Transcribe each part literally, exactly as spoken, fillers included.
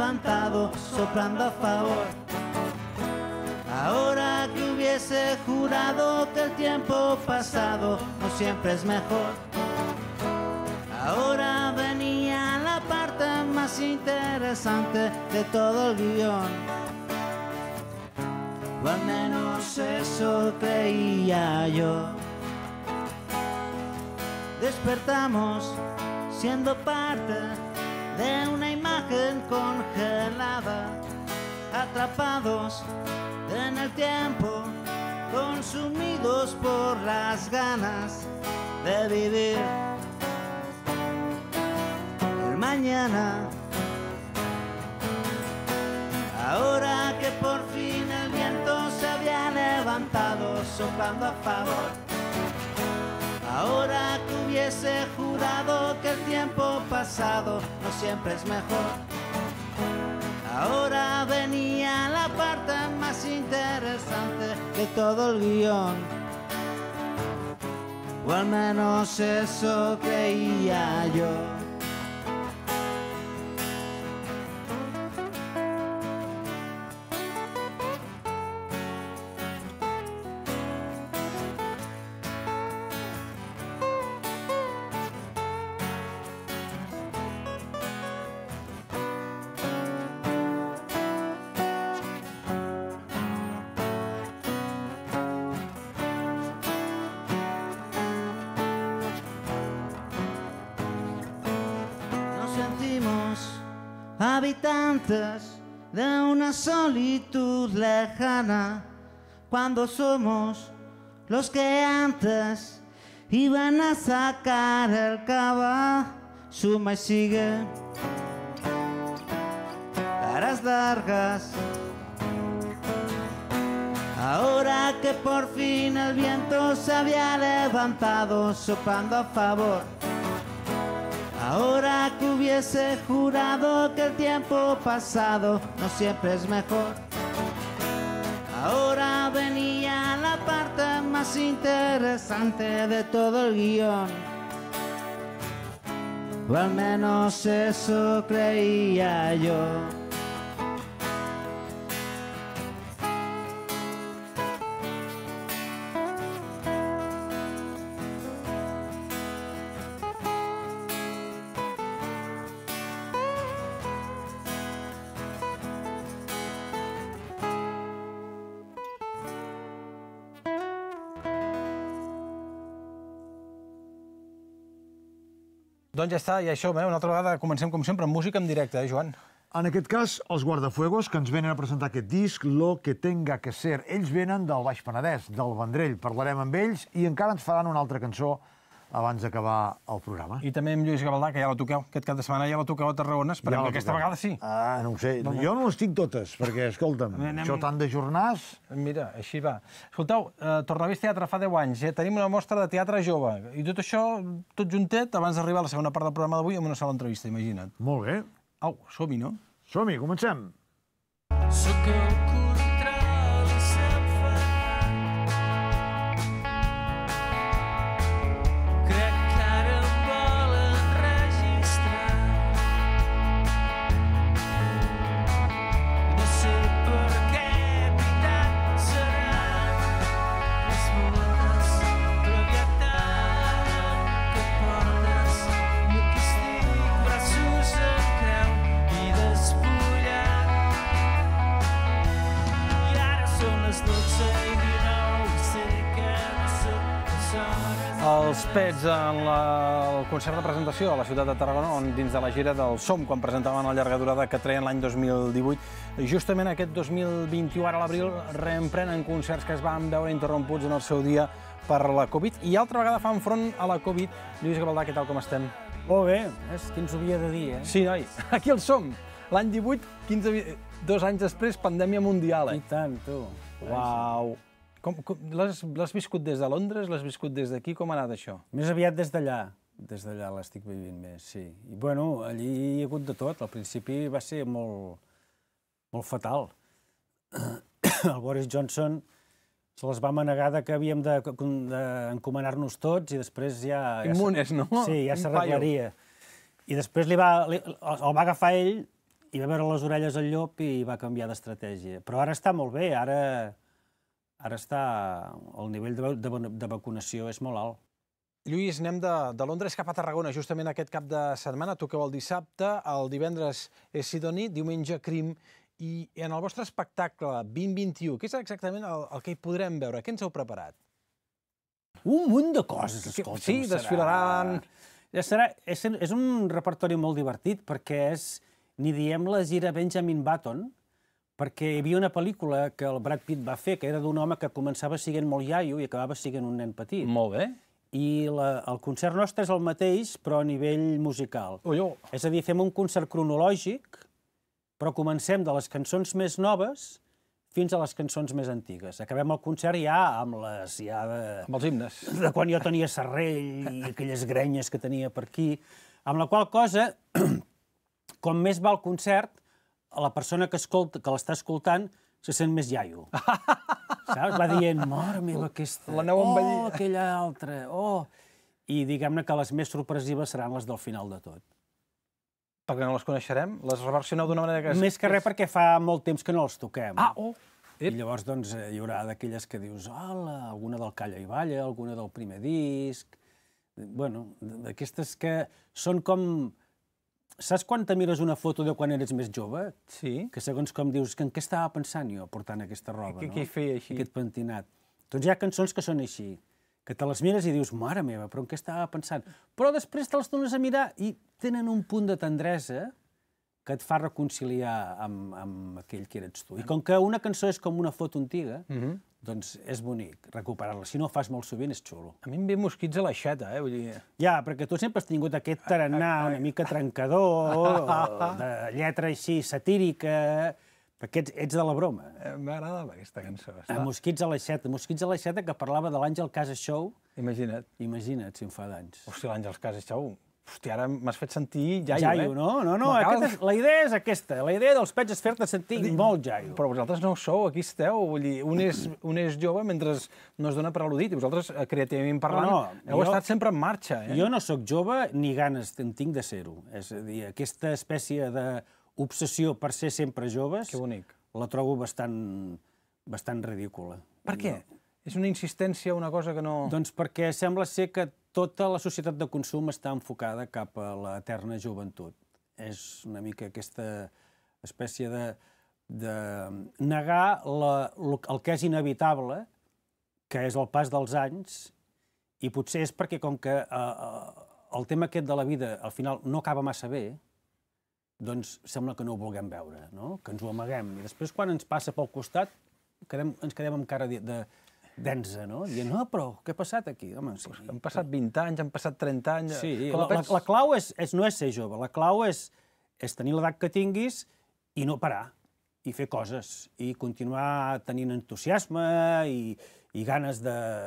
levantado soplando a favor. Ahora que hubiese jurado que el tiempo pasado no siempre es mejor. Ahora venía la parte más interesante de todo el guión. O al menos eso creía yo. Despertamos siendo parte de una imagen congelada, atrapados en el tiempo, consumidos por las ganas de vivir el mañana. Ahora que por fin el viento se había levantado soplando a favor. Ahora que hubiese jurado que el tiempo pasado no siempre es mejor. Ahora venía la parte más interesante de todo el guión. O al menos eso creía yo. Habitantes de una solitud lejana, cuando somos los que antes iban a sacar el cava. Suma y sigue, caras largas. Ahora que por fin el viento se había levantado soplando a favor. Ahora que hubiese jurado que el tiempo pasado no siempre es mejor. Ahora venía la parte más interesante de todo el guión. O al menos eso creía yo. Doncs ja està, i això, una altra vegada comencem com sempre amb música en directe, eh, Joan? En aquest cas, els Guardafuegos, que ens venen a presentar aquest disc, Lo que tenga que ser. Ells venen del Baix Penedès, del Vendrell. Parlarem amb ells i encara ens faran una altra cançó abans d'acabar el programa. I també amb Lluís Gavaldà, que ja la toqueu. Aquest cap de setmana ja la toqueu a Tarragona. Esperem que aquesta vegada sí. Ah, no ho sé. Jo no les tinc totes, perquè, escolta'm, això tant de jornars... Mira, així va. Escolteu, Tornavís Teatre fa deu anys, tenim una mostra de teatre jove. I tot això, tot juntet, abans d'arribar a la segona part del programa d'avui, amb una sola entrevista, imagina't. Molt bé. Au, som-hi, no? Som-hi, comencem. Sóc el control i sap fallar. Crec que ara em volen registrar. No sé per què veritat seran les bones propietat que portes. I aquí estic, braços en creu i despullat. I ara són les dotze i dinou i sé que no són les hores. Els Pets en la, el concert de presentació a la ciutat de Tarragona, on dins de la gira del Som, quan presentaven la llarga durada que treien l'any dos mil divuit, justament aquest dos mil vint-i-u, ara a l'abril, reemprenen concerts que es van veure interromputs en el seu dia per la Covid, i altra vegada fan front a la Covid. Lluís Gavaldà, què tal, com estem? Molt bé, és qui ens ho havia de dir, eh? Sí, noi, aquí el Som, l'any divuit, quinze, dos anys després, pandèmia mundial, eh? I tant, tu. Uau! L'has viscut des de Londres? L'has viscut des d'aquí? Com ha anat això? Més aviat des d'allà. Des d'allà l'estic vivint més, sí. I, bueno, allí hi ha hagut de tot. Al principi va ser molt, molt fatal. El Boris Johnson se les va manegar que havíem d'encomanar-nos tots i després ja... Immunes, no? Sí, ja s'arreglaria. I després li va, el va agafar ell i va veure les orelles al llop i va canviar d'estratègia. Però ara està molt bé, ara, ara està... El nivell de, de, de vacunació és molt alt. Lluís, anem de, de Londres cap a Tarragona, justament aquest cap de setmana. Toqueu el dissabte, el divendres és Sidoní, diumenge Crim, i en el vostre espectacle vint vint-i-u, què és exactament el, el que hi podrem veure? Què ens heu preparat? Un munt de coses, escolta. Sí, desfilaran... Ja serà, és, és un repertori molt divertit, perquè és, n'hi diem la gira Benjamin Button, perquè hi havia una pel·lícula que el Brad Pitt va fer, que era d'un home que començava sent molt iaio i acabava sent un nen petit. Molt bé. I la, el concert nostre és el mateix, però a nivell musical. Ulló. És a dir, fem un concert cronològic, però comencem de les cançons més noves fins a les cançons més antigues. Acabem el concert ja amb les... Ja de, amb els himnes. De quan jo tenia serrell i aquelles grenyes que tenia per aquí. Amb la qual cosa, com més va el concert, la persona que, escolta, que l'està escoltant se sent més iaio. Saps? Va dient, mare meva, aquesta... L'aneu envellir. Oh, aquella altra, oh... I diguem-ne que les més sorpresives seran les del final de tot. Perquè no les coneixerem? Les reversioneu d'una manera que... Més que res perquè fa molt temps que no els toquem. Ah, oh! I llavors, doncs, hi haurà d'aquelles que dius, hola, alguna del Calla i Balla, alguna del primer disc... Bueno, d'aquestes que són com... Saps quan te mires una foto de quan eres més jove? Sí. Que segons com dius, que en què estava pensant jo portant aquesta roba, que, no? Què feia així? Aquest pentinat. Doncs hi ha cançons que són així, que te les mires i dius, mare meva, però en què estava pensant? Però després te les dones a mirar i tenen un punt de tendresa que et fa reconciliar amb, amb aquell que eres tu. I com que una cançó és com una foto antiga, uh-huh. doncs és bonic recuperar-la. Si no ho fas molt sovint, és xulo. A mi em ve mosquits a l'aixeta, eh? Vull dir... Ja, perquè tu sempre has tingut aquest tarannà una mica trencador, de lletra així satírica, perquè ets, ets de la broma. M'agradava aquesta cançó. Està... Mosquits a l'aixeta. Mosquits a l'aixeta, que parlava de l'Àngel Casas Show. Imagina't. Imagina't, si en fa d'anys. Hòstia, l'Àngel Casas Show. Hòstia, ara m'has fet sentir jaio, jaio, eh? no? No, no, és, la idea és aquesta. La idea dels pets és fer-te sentir molt jaio. Però vosaltres no ho sou, aquí esteu. Vull dir, un és, un és jove mentre no es dona per al·ludit. I vosaltres, creativament parlant, no, no, heu jo, estat sempre en marxa, eh? Jo no sóc jove ni ganes en tinc de ser-ho. És a dir, aquesta espècie d'obsessió per ser sempre joves... Que bonic. La trobo bastant, bastant ridícula. Per què? No. És una insistència, una cosa que no... Doncs perquè sembla ser que tota la societat de consum està enfocada cap a l'eterna joventut. És una mica aquesta espècie de, de negar la, el que és inevitable, que és el pas dels anys, i potser és perquè com que eh, el tema aquest de la vida al final no acaba massa bé, doncs sembla que no ho vulguem veure, no? Que ens ho amaguem. I després, quan ens passa pel costat, quedem, ens quedem amb cara de, de densa, no? Dient, no, però què ha passat aquí? Home, sí. Pues han passat vint anys, han passat trenta anys... Sí, la, la, la clau és, és, no és ser jove, la clau és, és tenir l'edat que tinguis i no parar, i fer coses, i continuar tenint entusiasme i, i ganes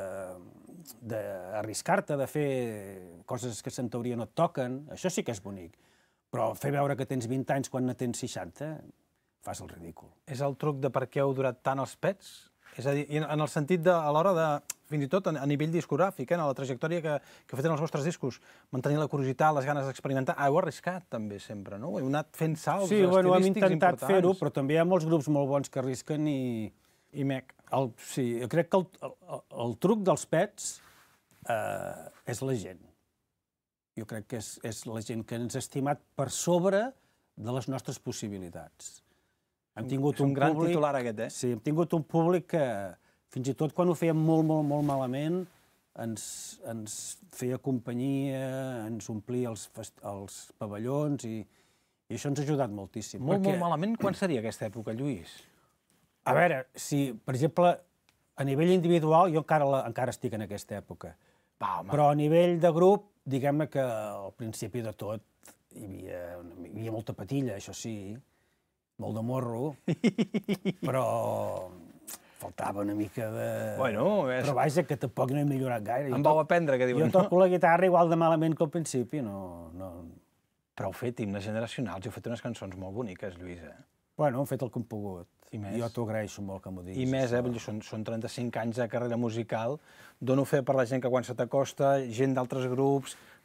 d'arriscar-te, de, de fer coses que en teoria no et toquen. Això sí que és bonic. Però fer veure que tens vint anys quan ne tens seixanta, fas el ridícul. És el truc de per què heu durat tant els pets? És a dir, en el sentit de, a l'hora de, fins i tot a nivell discogràfic, en la trajectòria que, que heu fet en els vostres discos, mantenir la curiositat, les ganes d'experimentar, heu arriscat també sempre, no? Heu anat fent salts sí, estilístics bueno, hem intentat importants. fer-ho, però també hi ha molts grups molt bons que arrisquen i... I mec. El, sí, jo crec que el, el, el truc dels pets eh, és la gent. Jo crec que és, és la gent que ens ha estimat per sobre de les nostres possibilitats. Hem tingut un, un gran públic, titular aquest, eh? Sí, hem tingut un públic que, fins i tot quan ho fèiem molt, molt, molt malament, ens, ens feia companyia, ens omplia els, els pavellons i, i això ens ha ajudat moltíssim. Molt, perquè, molt malament? Quan seria aquesta època, Lluís? A veure, si, per exemple, a nivell individual, jo encara, la, encara estic en aquesta època, Va, home. però a nivell de grup, diguem-ne que al principi de tot hi havia, hi havia molta patilla, això sí, molt de morro, però faltava una mica de... Bueno, és... Però vaja, que tampoc no he millorat gaire. Em vau aprendre, que diuen, jo toco la guitarra igual de malament que al principi, no... no... Però heu fet himnes generacionals, heu fet unes cançons molt boniques, Lluïsa. Bueno, hem fet el que hem pogut. I més. Jo t'ho agraeixo molt que m'ho diguis. I més, eh? Són, són trenta-cinc anys de carrera musical. Dono fe per la gent que quan se t'acosta, gent d'altres grups,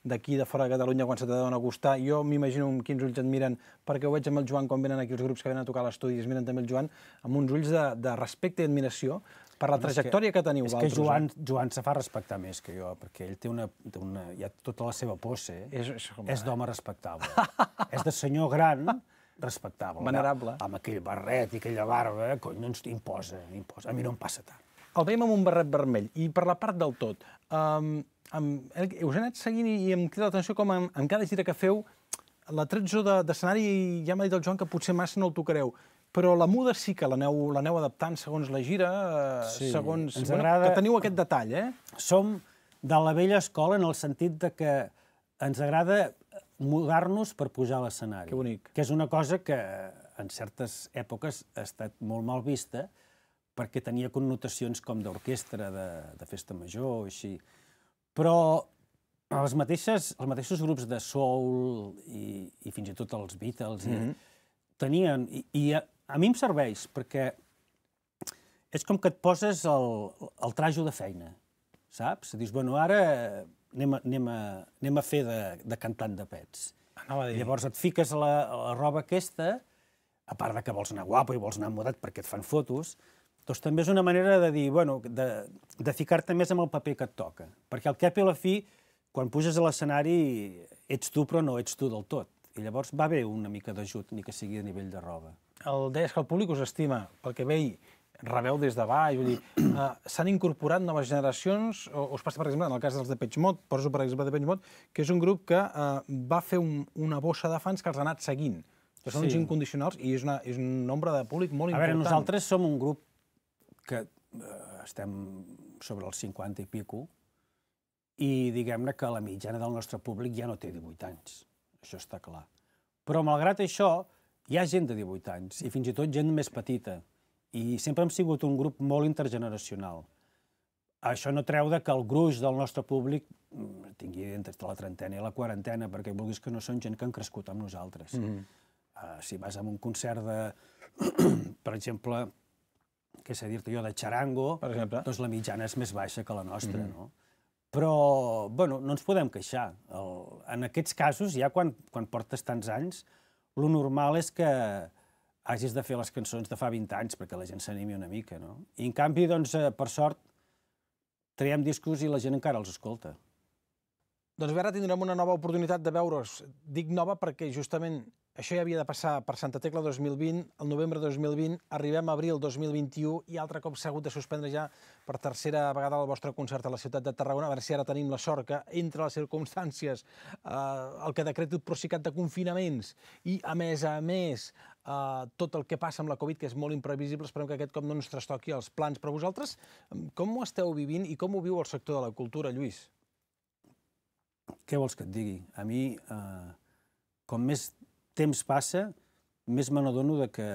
d'aquí, de fora de Catalunya, quan se te deuen acostar. Jo m'imagino amb quins ulls et miren, perquè ho veig amb el Joan quan venen aquí els grups que venen a tocar a l'estudi, es miren també el Joan, amb uns ulls de, de respecte i admiració per la trajectòria que, que teniu és vosaltres. És que Joan, Joan se fa respectar més que jo, perquè ell té una... Té una ja tota la seva posse. És, és, és d'home respectable. És de senyor gran, respectable. Venerable. Amb aquell barret i aquella barba, cony, no ens imposa, imposa. A mi no em passa tant. El veiem amb un barret vermell. I per la part del tot, um, um, us he anat seguint i em crida l'atenció com en, en cada gira que feu, l'atrezzo d'escenari, ja m'ha dit el Joan que potser massa no el tocareu, però la muda sí que l'aneu adaptant segons la gira, sí, segons... Ens bueno, agrada... que teniu aquest detall, eh? Som de la vella escola en el sentit de que ens agrada mudar-nos per pujar a l'escenari. Que bonic. Que és una cosa que en certes èpoques ha estat molt mal vista, perquè tenia connotacions com d'orquestra, de, de festa major, així. Però els mateixos, els mateixos grups de soul i, i fins i tot els Beatles mm-hmm. i, tenien... I, i a, a mi em serveix, perquè és com que et poses el, el trajo de feina, saps? Dius, bueno, ara anem a, anem a, anem a fer de, de cantant de pets. Anava a dir. Llavors et fiques a la, a la roba aquesta, a part de que vols anar guapo i vols anar mudat perquè et fan fotos, doncs també és una manera de dir, bueno, de, de ficar-te més amb el paper que et toca. Perquè al cap i a la fi, quan puges a l'escenari, ets tu però no ets tu del tot. I llavors va bé una mica d'ajut, ni que sigui a nivell de roba. El deies que el públic us estima, pel que vei, rebeu des de baix, vull dir, uh, s'han incorporat noves generacions, o us passa, per exemple, en el cas dels Depeche Mode, poso per exemple Depeche Mode, que és un grup que uh, va fer un, una bossa de fans que els ha anat seguint. Que són uns incondicionals i és, una, és un nombre de públic molt important. A veure, nosaltres som un grup que eh, estem sobre els cinquanta i pico, i diguem-ne que la mitjana del nostre públic ja no té divuit anys. Això està clar. Però, malgrat això, hi ha gent de divuit anys, i fins i tot gent més petita. I sempre hem sigut un grup molt intergeneracional. Això no treu que el gruix del nostre públic tingui entre la trentena i la quarantena, perquè vulguis que no són gent que han crescut amb nosaltres. Mm-hmm. uh, si vas a un concert de, per exemple, què sé dir-te jo, de xarango, doncs la mitjana és més baixa que la nostra, mm-hmm. no? Però, bueno, no ens podem queixar. El, en aquests casos, ja quan, quan portes tants anys, lo normal és que hagis de fer les cançons de fa vint anys perquè la gent s'animi una mica, no? I, en canvi, doncs, per sort, traiem discos i la gent encara els escolta. Doncs bé, ara tindrem una nova oportunitat de veure's. Dic nova perquè justament això ja havia de passar per Santa Tecla dos mil vint, el novembre dos mil vint, arribem a abril dos mil vint-i-u i altre cop s'ha hagut de suspendre ja per tercera vegada el vostre concert a la ciutat de Tarragona. A veure si ara tenim la sort que, entre les circumstàncies, eh, el que decreta el Procicat de confinaments i, a més a més, eh, tot el que passa amb la Covid, que és molt imprevisible, esperem que aquest cop no ens trastoqui els plans. Però vosaltres, com ho esteu vivint i com ho viu el sector de la cultura, Lluís? Què vols que et digui? A mi, eh, com més temps passa, més me n'adono de que,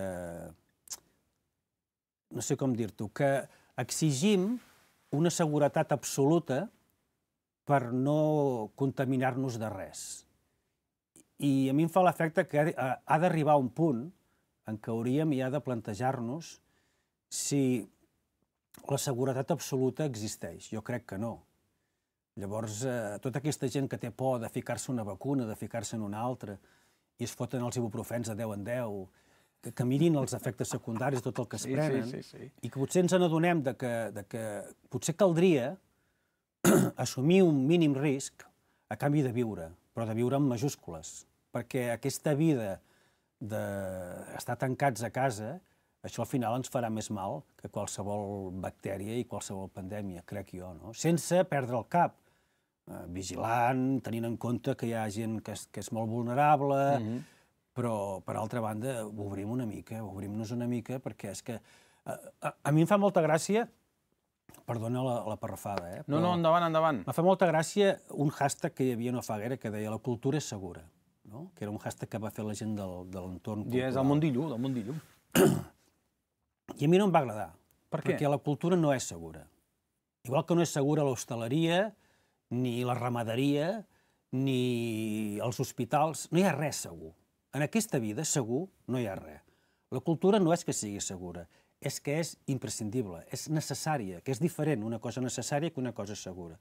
no sé com dir-t'ho, que exigim una seguretat absoluta per no contaminar-nos de res. I a mi em fa l'efecte que ha d'arribar un punt en què hauríem ja de plantejar-nos si la seguretat absoluta existeix. Jo crec que no. Llavors, eh, tota aquesta gent que té por de ficar-se una vacuna, de ficar-se en una altra, i es foten els ibuprofens de deu en deu, que, que mirin els efectes secundaris, tot el que es sí, prenen, sí, sí, sí. i que potser ens n'adonem de que, de que potser caldria assumir un mínim risc a canvi de viure, però de viure amb majúscules, perquè aquesta vida d'estar tancats a casa, això al final ens farà més mal que qualsevol bactèria i qualsevol pandèmia, crec jo, no? Sense perdre el cap, eh, vigilant, tenint en compte que hi ha gent que és, que és molt vulnerable, mm-hmm. però, per altra banda, obrim una mica, obrim-nos una mica, perquè és que a, a, a mi em fa molta gràcia, perdona la, la parrafada, eh? Però no, no, endavant, endavant. Em fa molta gràcia un hashtag que hi havia no fa gaire que deia la cultura és segura, no? Que era un hashtag que va fer la gent del, de l'entorn cultural. I és el Mundillo, del Mundillo. I a mi no em va agradar. Per què? Perquè la cultura no és segura. Igual que no és segura l'hostaleria, ni la ramaderia, ni els hospitals, no hi ha res segur. En aquesta vida, segur, no hi ha res. La cultura no és que sigui segura, és que és imprescindible, és necessària, que és diferent una cosa necessària que una cosa segura.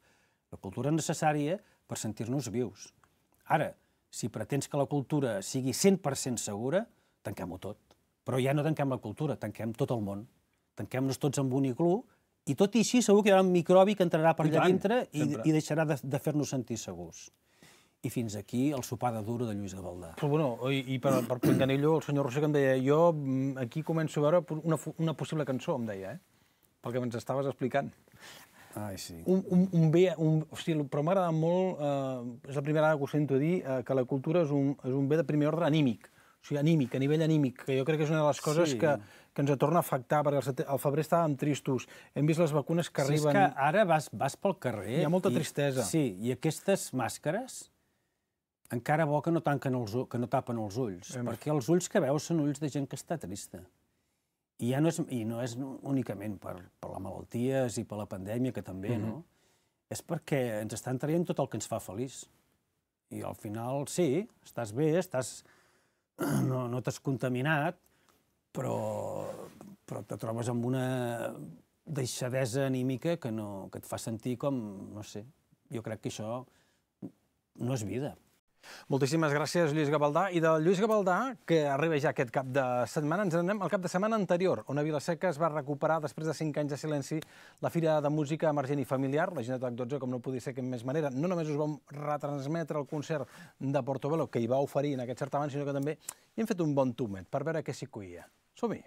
La cultura és necessària per sentir-nos vius. Ara, si pretens que la cultura sigui cent per cent segura, tanquem-ho tot. Però ja no tanquem la cultura, tanquem tot el món. Tanquem-nos tots en un iglú i tot i així segur que hi haurà un microbi que entrarà per allà dintre i, i deixarà de, de fer-nos sentir segurs. I fins aquí el sopar de duro de Lluís Gavaldà. Però, bueno, i, i per, per Pinganillo, el senyor Roser que em deia jo aquí començo a veure una, una possible cançó, em deia, eh? Pel que ens estaves explicant. Ai, sí. Un, un, un bé, un, o sigui, però m'agrada molt, eh, és la primera vegada que ho sento dir, eh, que la cultura és un, és un bé de primer ordre anímic. O sigui, anímic, a nivell anímic, que jo crec que és una de les coses sí. que, que ens torna a afectar, perquè al, al febrer estàvem tristos, hem vist les vacunes que sí, arriben... És que ara vas, vas pel carrer... Hi ha molta i, tristesa. Sí, i aquestes màscares encara bo que no, tanquen els, que no tapen els ulls, Hem... perquè els ulls que veus són ulls de gent que està trista. I, ja no, és, i no és únicament per, per les malalties i per la pandèmia, que també, mm-hmm. no? És perquè ens estan traient tot el que ens fa feliç. I al final, sí, estàs bé, estàs... no, no t'has contaminat, però, però te trobes amb una deixadesa anímica que, no, que et fa sentir com, no sé, jo crec que això no és vida. Moltíssimes gràcies, Lluís Gavaldà. I de Lluís Gavaldà, que arriba ja aquest cap de setmana, ens anem al cap de setmana anterior, on a Vila-seca es va recuperar, després de cinc anys de silenci, la Fira de Música Emergent i Familiar, la Ginetoc dotze, com no podia ser que en més manera. No només us vam retransmetre el concert de Portobello, que hi va oferir en aquest certamen, sinó que també hi hem fet un bon tumet per veure què s'hi cuia. Som-hi!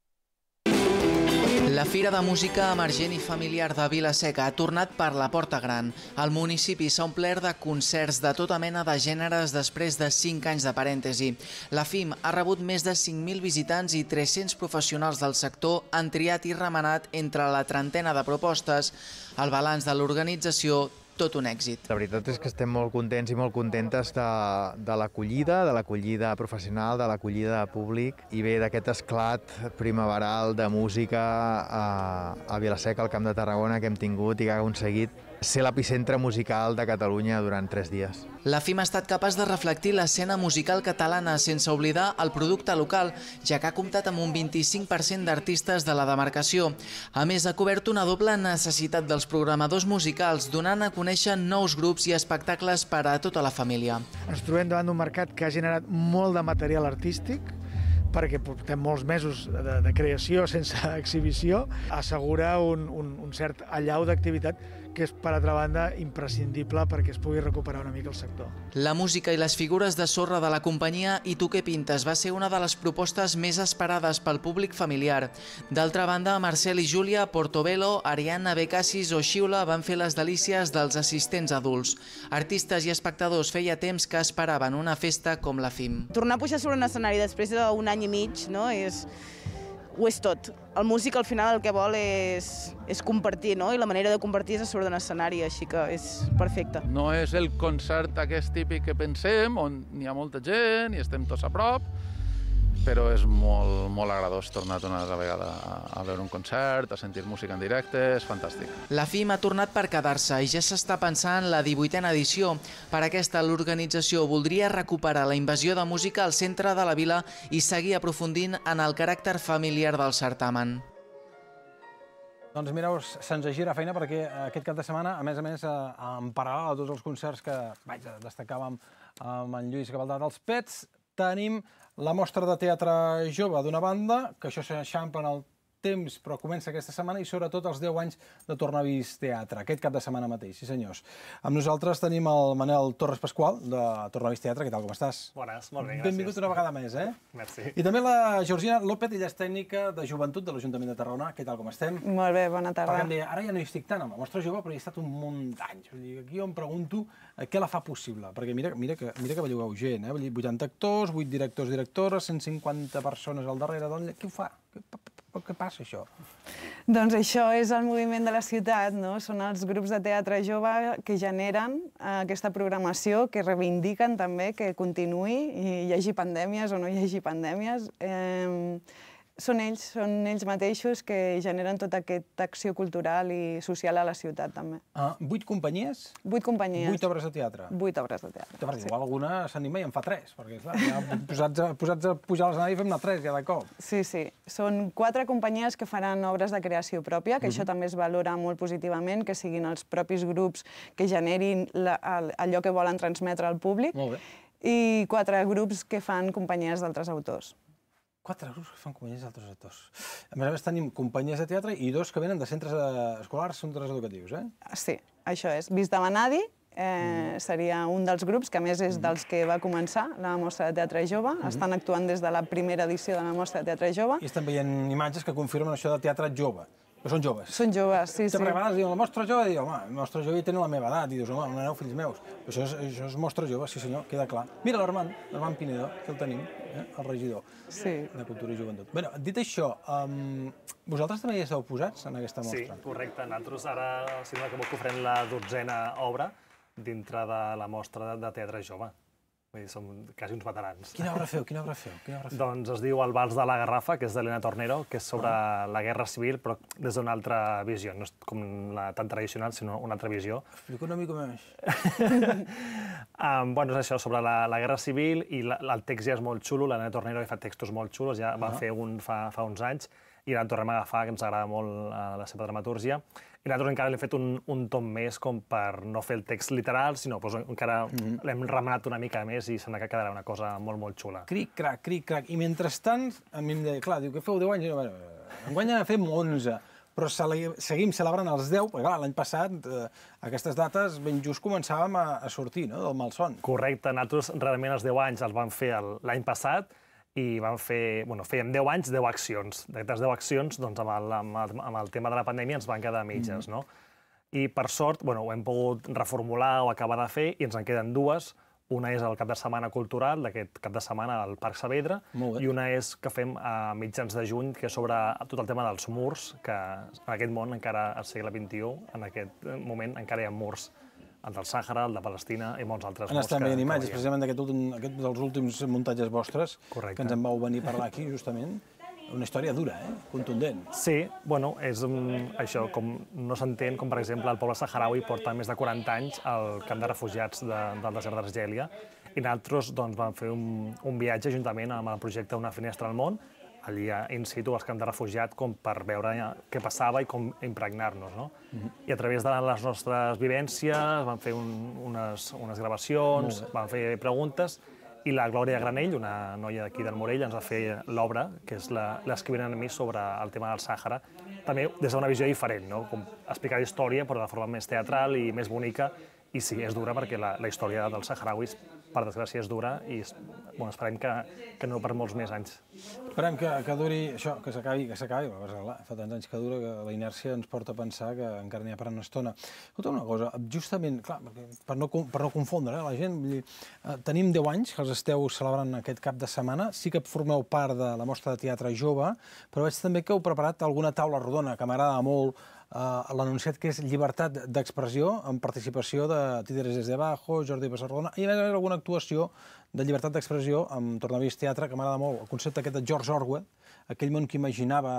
La Fira de Música Emergent i Familiar de Vila-seca ha tornat per la Porta Gran. El municipi s'ha omplert de concerts de tota mena de gèneres després de cinc anys de parèntesi. La F I M ha rebut més de cinc mil visitants i tres-cents professionals del sector han triat i remenat entre la trentena de propostes. El balanç de l'organització, tot un èxit. La veritat és que estem molt contents i molt contentes de, de l'acollida, de l'acollida professional, de l'acollida de públic i bé d'aquest esclat primaveral de música a, a Vila-seca, al Camp de Tarragona, que hem tingut i que ha aconseguit ser l'epicentre musical de Catalunya durant tres dies. La F I M ha estat capaç de reflectir l'escena musical catalana sense oblidar el producte local, ja que ha comptat amb un vint-i-cinc per cent d'artistes de la demarcació. A més, ha cobert una doble necessitat dels programadors musicals, donant a conèixer nous grups i espectacles per a tota la família. Ens trobem davant d'un mercat que ha generat molt de material artístic, perquè portem molts mesos de, de creació sense exhibició, assegura un, un, un cert allau d'activitat que és, per altra banda, imprescindible perquè es pugui recuperar una mica el sector. La música i les figures de sorra de la companyia I Tu què pintes va ser una de les propostes més esperades pel públic familiar. D'altra banda, Marcel i Júlia, Portobello, Ariadna, Becassis o Xiula van fer les delícies dels assistents adults. Artistes i espectadors feia temps que esperaven una festa com la F I M. Tornar a pujar sobre un escenari després d'un any i mig, no? és... ho és tot. El músic al final el que vol és, és compartir, no? I la manera de compartir és a sobre d'un escenari, així que és perfecte. No és el concert aquest típic que pensem, on hi ha molta gent i estem tots a prop, però és molt, molt agradós tornar una altra vegada a veure un concert, a sentir música en directe, és fantàstic. La F I M ha tornat per quedar-se i ja s'està pensant en la divuitena edició. Per aquesta, l'organització voldria recuperar la invasió de música al centre de la vila i seguir aprofundint en el caràcter familiar del certamen. Doncs mireu, se'ns gira feina perquè aquest cap de setmana, a més a més, en paral·lel a tots els concerts que vaja, destacàvem amb en Lluís Gavaldà dels Pets, tenim la mostra de teatre jove d'una banda, que això s'enxampa en el temps, però comença aquesta setmana, i sobretot els deu anys de Tornavís Teatre, aquest cap de setmana mateix, sí senyors. Amb nosaltres tenim el Manel Torres Pasqual, de Tornavís Teatre. Què tal, com estàs? Bones, molt bé, gràcies. Benvingut una vegada més, eh? Merci. I també la Georgina López, ella és tècnica de joventut de l'Ajuntament de Tarragona. Què tal, com estem? Molt bé, bona tarda. Perquè em deia, ara ja no hi estic tant amb la mostra jove, però hi he estat un munt d'anys. Aquí jo em pregunto què la fa possible, perquè mira, mira, que, mira que bellugueu gent, eh? vuitanta actors, vuit directors, directores, cent cinquanta persones al darrere. Doncs, què ho fa? Què, què passa, això? Doncs això és el moviment de la ciutat, no? Són els grups de teatre jove que generen aquesta programació, que reivindiquen també que continuï, i hi hagi pandèmies o no hi hagi pandèmies. Eh, Són ells, són ells mateixos que generen tota aquesta acció cultural i social a la ciutat, també. Ah, vuit companyies? Vuit companyies. Vuit obres de teatre? Vuit obres de teatre. Perquè igual alguna s'anima i en fa tres, perquè clar, ja posats, a, posats a pujar a l'escenari fem-ne tres ja de cop. Sí, sí. Són quatre companyies que faran obres de creació pròpia, que això també es valora molt positivament, que siguin els propis grups que generin la, allò que volen transmetre al públic. Molt bé. I quatre grups que fan companyies d'altres autors. Quatre grups que fan companyies d'altres autors. A més a més tenim companyies de teatre i dos que venen de centres escolars, centres educatius, eh? Sí, això és. Vista Vanadi eh, seria un dels grups, que a més és dels que va començar la Mostra de Teatre Jove. Estan actuant des de la primera edició de la Mostra de Teatre Jove. I estan veient imatges que confirmen això de teatre jove. Però són joves. Són joves, sí, sí. Sempre a vegades diuen la mostra jove i diu, home, la mostra jove tenen la meva edat. I dius, home, no aneu, fills meus. Però això és, això és mostra jove, sí senyor, queda clar. Mira l'Armand, l'Armand Pinedo, que el tenim, eh? El regidor sí. de Cultura i Joventut. Bé, dit això, um, vosaltres també hi esteu posats en aquesta mostra? Sí, correcte. Nosaltres ara sembla que farem la dotzena obra dintre de la mostra de teatre jove. Vull dir, som quasi uns veterans. Quina obra feu? Quina obra feu? Quina obra feu? Doncs es diu El vals de la Garrafa, que és d'Helena Tornero, que és sobre ah. la guerra civil, però des d'una altra visió. No és com la tan tradicional, sinó una altra visió. Explica una mica més. um, bueno, és això, sobre la, la guerra civil, i la, el text ja és molt xulo. L'Helena Tornero ja fa textos molt xulos, ja ah. va fer un fa, fa uns anys, i ara en tornem a agafar, que ens agrada molt uh, la seva dramatúrgia. I nosaltres encara l'hem fet un, un tom més com per no fer el text literal, sinó pues, encara mm-hmm. l'hem remenat una mica més i sembla que quedarà una cosa molt, molt xula. Cric, crac, cric, crac. I mentrestant, a mi em deia, clar, diu que feu deu anys, i bueno, enguany ja fem onze, però seguim celebrant els deu, perquè clar, l'any passat, eh, aquestes dates, ben just començàvem a, a sortir, no?, del malson. Correcte, nosaltres realment els deu anys els vam fer l'any passat, i vam fer, bueno, fèiem deu anys, deu accions. D'aquestes deu accions, doncs, amb el, amb, el, amb el tema de la pandèmia ens van quedar mitges, mm. no? I, per sort, bueno, ho hem pogut reformular o acabar de fer, i ens en queden dues. Una és el cap de setmana cultural, d'aquest cap de setmana al Parc Saavedra, i una és que fem a mitjans de juny, que és sobre tot el tema dels murs, que en aquest món, encara al segle vint-i-u, en aquest moment, encara hi ha murs. El del Sàhara, el de Palestina i molts altres. Han estat veient imatges, precisament d'aquest dels últims muntatges vostres, correcte, que ens en vau venir a parlar aquí, justament. Una història dura, eh? Contundent. Sí, bueno, és um, això, com no s'entén, com per exemple el poble saharaui porta més de quaranta anys al camp de refugiats de, del desert d'Argèlia, i nosaltres doncs, vam fer un, un viatge juntament amb el projecte Una finestra al món, allà in situ als camps de refugiat, com per veure què passava i com impregnar-nos, no? Mm-hmm. I a través de les nostres vivències vam fer un, unes, unes gravacions, vam fer preguntes, i la Glòria Granell, una noia d'aquí del Morell, ens va fer l'obra, que és l'Escrivint en mi sobre el tema del Sàhara, també des d'una visió diferent, no? Com explicar la història, però de forma més teatral i més bonica, i sí, és dura perquè la, la història dels saharauis, per desgràcia, és dura i bueno, esperem que, que no per molts més anys. Esperem que, que duri això, que s'acabi, que s'acabi, fa tants anys que dura que la inèrcia ens porta a pensar que encara n'hi ha per una estona. Escolta una cosa, justament, clar, per no, per no confondre eh, la gent, vull dir, eh, tenim deu anys que els esteu celebrant aquest cap de setmana, sí que formeu part de la Mostra de Teatre Jove, però veig també que heu preparat alguna taula rodona que m'agrada molt, Uh, l'anunciat que és llibertat d'expressió, amb participació de Títeres des de Abajo, Jordi Basardona, i a més a més alguna actuació de llibertat d'expressió amb Tornavís Teatre, que m'agrada molt, el concepte aquest de George Orwell, aquell món que imaginava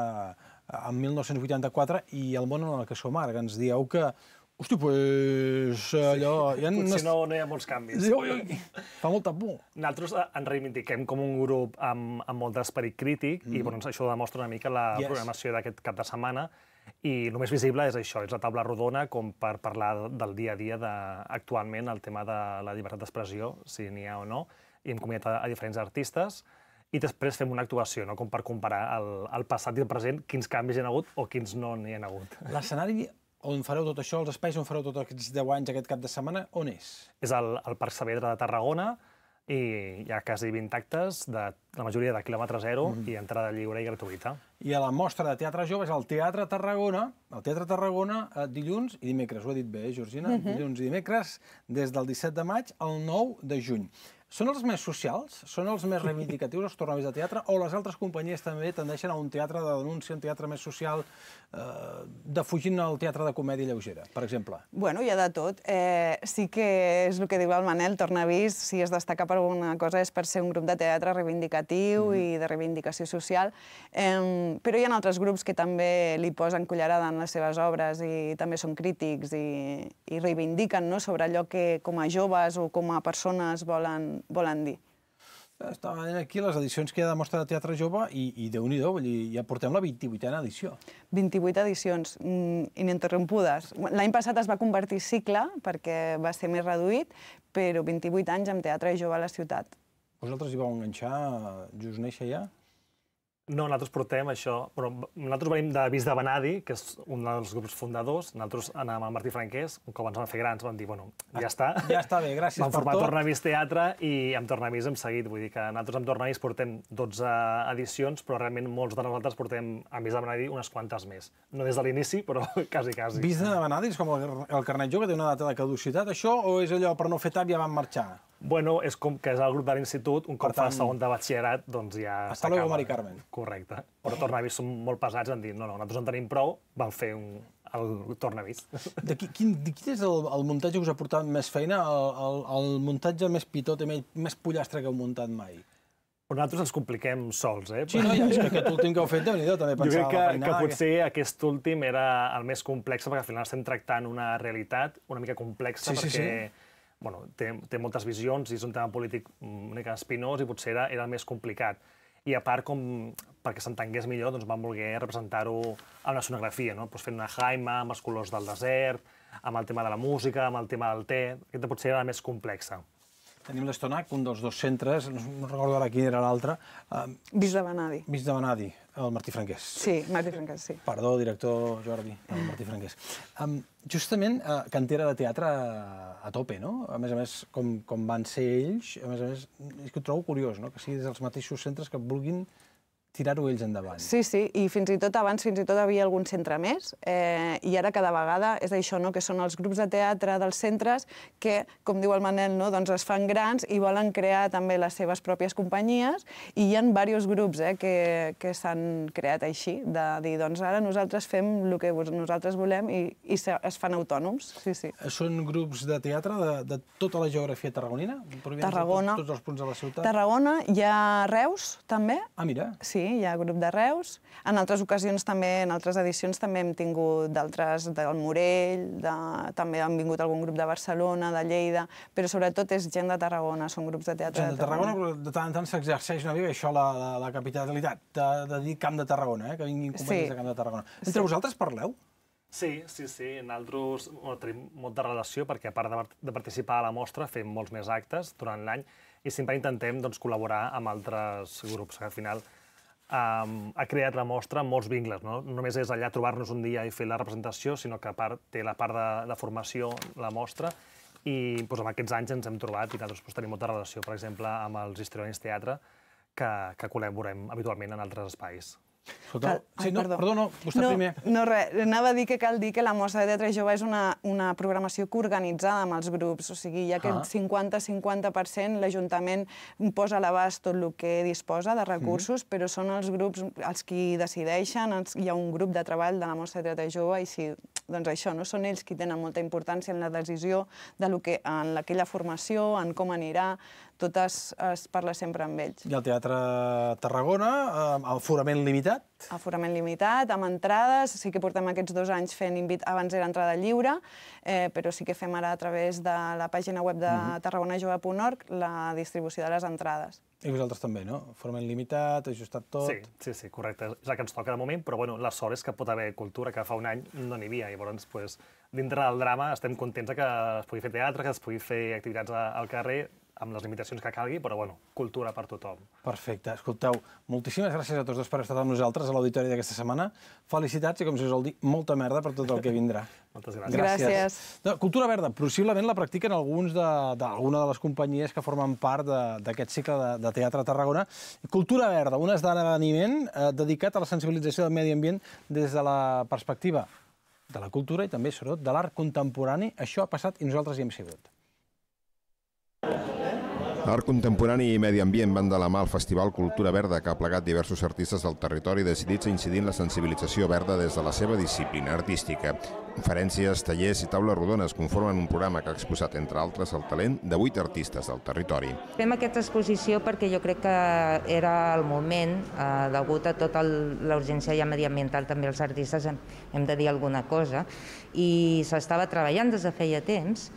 en mil nou-cents vuitanta-quatre, i el món en el que som ara, que ens dieu que hosti, pues allò... Sí, ja potser no, no hi ha molts canvis. Ui, ui, fa molta por. Nosaltres ens reivindiquem com un grup amb, amb molt d'esperit crític, mm. i bueno, això demostra una mica la yes. programació d'aquest cap de setmana. I el més visible és això, és la taula rodona com per parlar del dia a dia de, actualment, el tema de la llibertat d'expressió, si n'hi ha o no, i hem convidat a, a diferents artistes, i després fem una actuació, no? Com per comparar el, el passat i el present, quins canvis hi ha hagut o quins no n'hi ha hagut. L'escenari on fareu tot això, els espais on fareu tots aquests deu anys, aquest cap de setmana, on és? És el, el Parc Saavedra de Tarragona, i hi ha quasi vint actes, de, la majoria de quilòmetre zero, mm. i entrada lliure i gratuïta. I a la Mostra de Teatre Jove és al Teatre Tarragona, al Teatre Tarragona, dilluns i dimecres. Ho he dit bé, eh, Georgina? Mm-hmm. Dilluns i dimecres, des del disset de maig al nou de juny. Són els més socials? Són els més reivindicatius, els tornavis de teatre? O les altres companyies també tendeixen a un teatre de denúncia, un teatre més social, eh, defugint el teatre de comèdia lleugera, per exemple? Bueno, hi ha de tot. Eh, sí que és el que diu el Manel, Tornavís, si es destaca per alguna cosa és per ser un grup de teatre reivindicatiu mm. i de reivindicació social, eh, però hi ha altres grups que també li posen cullerada en les seves obres i també són crítics i, i reivindiquen, no?, sobre allò que com a joves o com a persones volen volen dir. Estava veient aquí les edicions que hi ha de Mostra de Teatre Jove i, i Déu-n'hi-do, ja portem la vint-i-vuitena edició. vint-i-vuit edicions mm, ininterrompudes. L'any passat es va convertir cicle perquè va ser més reduït, però vint-i-vuit anys amb teatre jove a la ciutat. Vosaltres hi vau enganxar just néixer ja? No, nosaltres portem això... Bueno, nosaltres venim de Vis de Benadi, que és un dels grups fundadors. Nosaltres anàvem amb Martí Franquès, un cop ens vam fer grans, vam dir, bueno, ja està. Ja està bé, gràcies per tot. Vam formar Tornavís Teatre i amb Tornavís hem seguit. Vull dir que nosaltres amb Tornavís portem dotze edicions, però realment molts de nosaltres portem amb Vis de Benadi unes quantes més. No des de l'inici, però quasi, quasi. Vis de Benadi és com el carnet jo, que té una data de caducitat, això, o és allò per no fer tard ja van marxar? Bueno, és com que és el grup de l'institut, un cop fa segon de batxillerat, doncs ja s'acaba. Hasta luego, Mari Carmen. Correcte. Però Tornavís són molt pesats, han dit, no, no, nosaltres en tenim prou, van fer un, el Tornavís. De quin, de quin és el, el muntatge que us ha portat més feina, el, el, el muntatge més pitot i més pollastre que heu muntat mai? Però nosaltres ens compliquem sols, eh? Sí, no, ja, és que aquest últim que heu fet, Déu-n'hi-do, també pensava... Jo crec que, que potser que... aquest últim era el més complex, perquè al final estem tractant una realitat una mica complexa, sí, perquè... Sí, sí. Bueno, té, té moltes visions i és un tema polític una mica espinós i potser era, era el més complicat. I a part, com, perquè s'entengués millor, doncs vam voler representar-ho a una sonografia, no? Pues fent una jaima amb els colors del desert, amb el tema de la música, amb el tema del te... Aquesta potser era la més complexa. Tenim l'Estonac, un dels dos centres, no recordo ara quin era l'altre. Uh, Vis de Benadi. Vis de Benadi, el Martí Franquès. Sí, Martí Franquès, sí. Perdó, director Jordi, el Martí Franquès. Um, justament, uh, cantera de teatre a tope, no? A més a més, com, com van ser ells, a més a més, és que ho trobo curiós, no?, que siguin dels mateixos centres que vulguin tirar-ho ells endavant. Sí, sí, i fins i tot abans fins i tot havia algun centre més, eh, i ara cada vegada és això, no?, que són els grups de teatre dels centres que, com diu el Manel, no?, doncs es fan grans i volen crear també les seves pròpies companyies, i hi ha diversos grups eh, que, que s'han creat així, de dir, doncs ara nosaltres fem el que nosaltres volem i, i es fan autònoms, sí, sí. Són grups de teatre de, de tota la geografia tarragonina? Tarragona. Tots els punts de la ciutat? Tarragona, hi ha Reus, també. Ah, mira. Sí, hi ha grup de Reus. En altres ocasions també, en altres edicions també hem tingut d'altres, del Morell, de, també han vingut algun grup de Barcelona, de Lleida, però sobretot és gent de Tarragona, són grups de teatre gent de Tarragona. Però de tant en tant s'exerceix una mica això, la, la, la capitalitat, de, de dir Camp de Tarragona, eh? Que vinguin companyies sí. de Camp de Tarragona. Entre sí. vosaltres parleu? Sí, sí, sí. Nosaltres bueno, tenim molta relació perquè a part de, de participar a la mostra fem molts més actes durant l'any i sempre intentem doncs, col·laborar amb altres grups. Al final Um, ha creat la mostra amb molts vincles, no? No només és allà trobar-nos un dia i fer la representació, sinó que a part té la part de, de formació, la mostra, i doncs, amb aquests anys ens hem trobat i nosaltres doncs, tenim molta relació, per exemple, amb els histrionis teatre, que, que col·laborem habitualment en altres espais. Cal... Sí, no, perdó, perdó, no, vostè no, primer. No, res, anava a dir que cal dir que la Mostra de Teatre Jove és una, una programació coorganitzada amb els grups, o sigui, hi ha aquest cinquanta cinquanta per cent, l'Ajuntament posa a l'abast tot el que disposa de recursos, mm. però són els grups els qui decideixen, els, hi ha un grup de treball de la Mostra de Teatre Jove i si, doncs això, no són ells qui tenen molta importància en la decisió de lo que, en aquella formació, en com anirà, tot es, es parla sempre amb ells. I el Teatre Tarragona, aforament limitat? Aforament limitat, amb entrades, sí que portem aquests dos anys fent invit... Abans era entrada lliure, eh, però sí que fem ara a través de la pàgina web de mm-hmm. tarragonajove punt org la distribució de les entrades. I vosaltres també, no? Aforament limitat, ajustat tot... Sí, sí, sí, correcte. És el que ens toca de moment, però bueno, la sort és que pot haver cultura, que fa un any no n'hi havia. Llavors, pues, dintre del drama estem contents que es pugui fer teatre, que es pugui fer activitats al carrer, amb les limitacions que calgui, però bueno, cultura per tothom. Perfecte. Escolteu, moltíssimes gràcies a tots dos per estar amb nosaltres a l'auditori d'aquesta setmana. Felicitats i, com se sol dir, molta merda per tot el que vindrà. Moltes gràcies. Gràcies. No, cultura verda, possiblement la practiquen alguns d'alguna de, de les companyies que formen part d'aquest cicle de, de Teatre a Tarragona. Cultura verda, un esdeveniment eh, dedicat a la sensibilització del medi ambient des de la perspectiva de la cultura i també, sobretot, de l'art contemporani. Això ha passat i nosaltres hi hem sigut. Art contemporani i medi ambient van de la mà al Festival Cultura Verda, que ha plegat diversos artistes del territori decidits a incidir en la sensibilització verda des de la seva disciplina artística. Conferències, tallers i taules rodones conformen un programa que ha exposat, entre altres, el talent de vuit artistes del territori. Fem aquesta exposició perquè jo crec que era el moment, eh, degut a tota la urgència ja mediambiental, també els artistes hem, hem de dir alguna cosa, i s'estava treballant des de feia temps,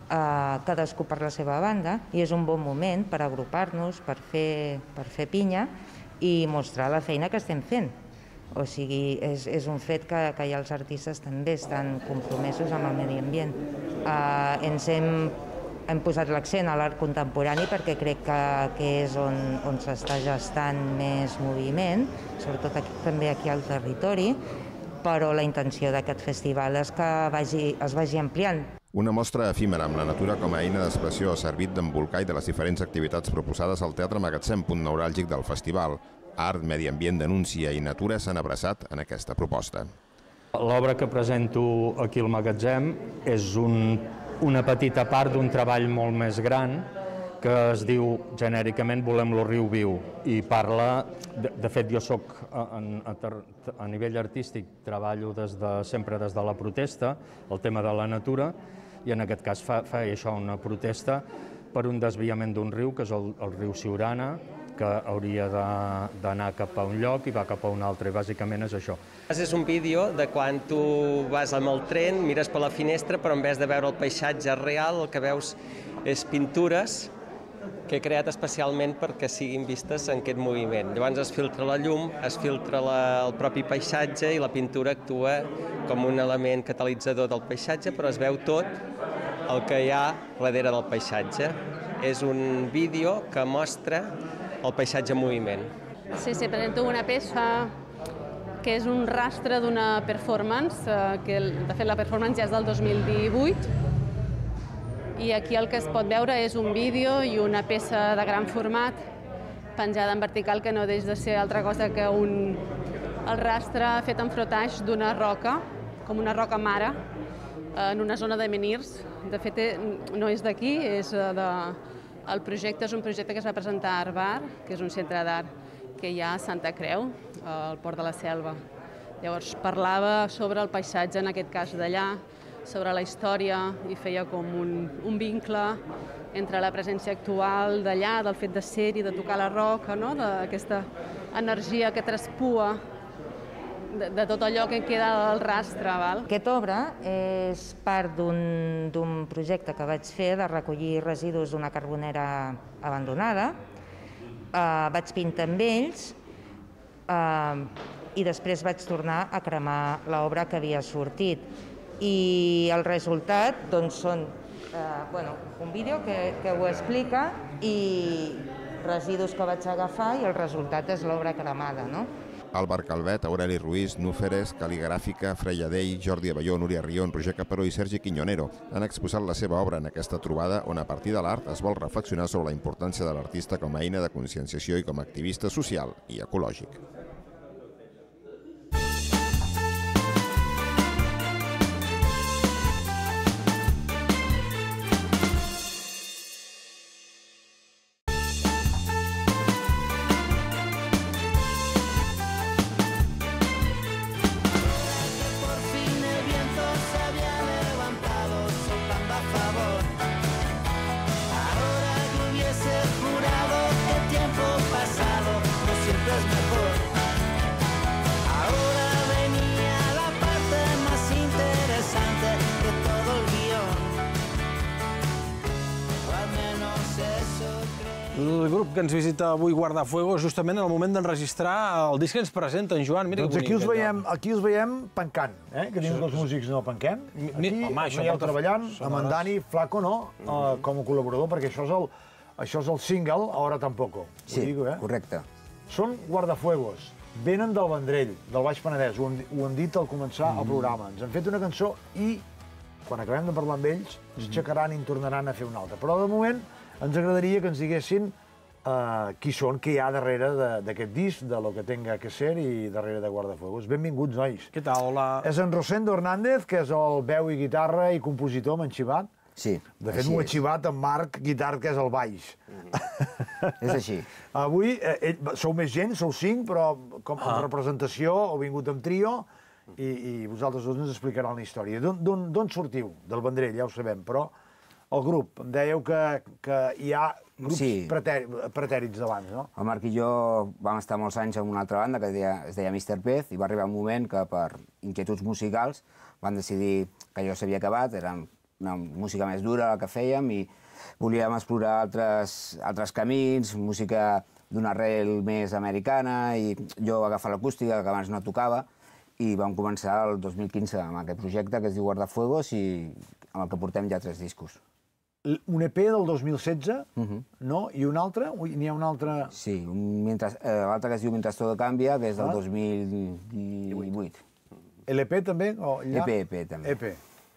Uh, cadascú per la seva banda, i és un bon moment per agrupar-nos, per fer, per fer pinya i mostrar la feina que estem fent. O sigui, és, és un fet que, que ja els artistes també estan compromesos amb el medi ambient. Uh, ens hem, hem posat l'accent a l'art contemporani perquè crec que, que és on, on s'està gestant més moviment, sobretot aquí, també aquí al territori, però la intenció d'aquest festival és que vagi, es vagi ampliant. Una mostra efímera amb la natura com a eina d'expressió ha servit d'embolcall de les diferents activitats proposades al Teatre Magatzem, punt neuràlgic del festival. Art, medi ambient, denúncia i natura s'han abraçat en aquesta proposta. L'obra que presento aquí al Magatzem és un, una petita part d'un treball molt més gran que es diu genèricament Volem lo riu viu i parla, de, de fet jo soc a, a, a nivell artístic, treballo des de, sempre des de la protesta, el tema de la natura, i en aquest cas fa, fa això, una protesta per un desviament d'un riu, que és el, el riu Siurana, que hauria d'anar cap a un lloc i va cap a un altre, i bàsicament és això. És un vídeo de quan tu vas amb el tren, mires per la finestra, però en vez de veure el paisatge real, el que veus és pintures que he creat especialment perquè siguin vistes en aquest moviment. Llavors es filtra la llum, es filtra la, el propi paisatge i la pintura actua com un element catalitzador del paisatge, però es veu tot el que hi ha darrere del paisatge. És un vídeo que mostra el paisatge en moviment. Sí, sí, presento una peça que és un rastre d'una performance, que de fet la performance ja és del dos mil divuit, i aquí el que es pot veure és un vídeo i una peça de gran format penjada en vertical que no deix de ser altra cosa que un, el rastre fet en frotatge d'una roca, com una roca mare, en una zona de Menirs. De fet, no és d'aquí, és de... El projecte és un projecte que es va presentar a Arbar, que és un centre d'art que hi ha a Santa Creu, al Port de la Selva. Llavors parlava sobre el paisatge, en aquest cas d'allà, sobre la història, i feia com un, un vincle entre la presència actual d'allà, del fet de ser-hi, de tocar la roca, no? D'aquesta energia que traspua de, de tot allò que queda del rastre. Val? Aquesta obra és part d'un projecte que vaig fer de recollir residus d'una carbonera abandonada. Uh, vaig pintar amb ells uh, i després vaig tornar a cremar l'obra que havia sortit. I el resultat doncs, són eh, bueno, un vídeo que, que ho explica i residus que vaig agafar, i el resultat és l'obra cremada. No? Àlvar Calvet, Aureli Ruiz, Núferes, Cal·ligràfica, Freya Dei, Jordi Abelló, Núria Rion, Roger Caparó i Sergi Quiñonero han exposat la seva obra en aquesta trobada on a partir de l'art es vol reflexionar sobre la importància de l'artista com a eina de conscienciació i com a activista social i ecològic. El grup que ens visita avui, Guardafuegos, justament en el moment d'enregistrar el disc que ens presenten, Joan. Mira doncs aquí els veiem, aquí els veiem pencant, eh? Que diuen que els músics no penquem. Aquí els veieu treballant amb en Dani Flaco, no? Com a col·laborador, perquè això és el, això és el single, Ahora Tampoco. Sí, correcte. Són Guardafuegos, venen del Vendrell, del Baix Penedès, ho hem dit al començar el programa. Ens han fet una cançó i, quan acabem de parlar amb ells, es aixecaran i en tornaran a fer una altra. Però de moment ens agradaria que ens diguessin qui són, què hi ha darrere d'aquest disc, de Lo que tenga que ser i darrere de Guardafuegos. Benvinguts, nois. Què tal? Hola. És en Rosendo Hernández, que és el veu i guitarra i compositor manxivat. Sí, De fet, així m'ho he és. xivat amb Marc Guitart, que és el baix. És així. Avui eh, ell, sou més gent, sou cinc, però com en representació heu vingut amb trio i, i vosaltres dos ens explicaran la història. D'on- D'on d'on sortiu? Del Vendrell, ja ho sabem, però el grup, em dèieu que, que hi ha grups Sí. pretè- pretèrits d'abans, no? El Marc i jo vam estar molts anys en una altra banda que es deia, es deia mister Pez, i va arribar un moment que per inquietuds musicals van decidir que allò s'havia acabat, era una música més dura la que fèiem i volíem explorar altres, altres camins, música d'una arrel més americana, i jo agafar l'acústica, que abans no tocava, i vam començar el dos mil quinze amb aquest projecte que es diu Guardafuegos i amb el que portem ja tres discos. L- Un E P del dos mil setze, Mhm. no? I un altre? Ui, n'hi ha un altre... Sí, un mientras- eh, l'altre que es diu Mientras todo cambia, que és del Ah. dos mil divuit. L P també? O E P, E P també. E P.